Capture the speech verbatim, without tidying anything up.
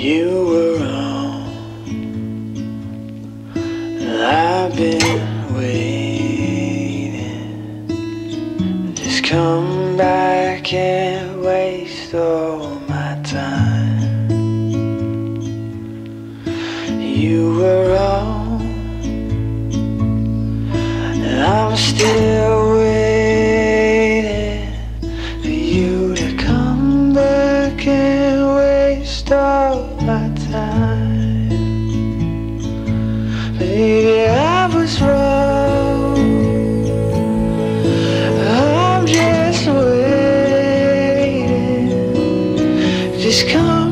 You were wrong. I've been waiting. Just come back and waste all my time. You were wrong, and I'm still waiting for you to come back and waste all my time. Baby, I was wrong. I'm just waiting. Just come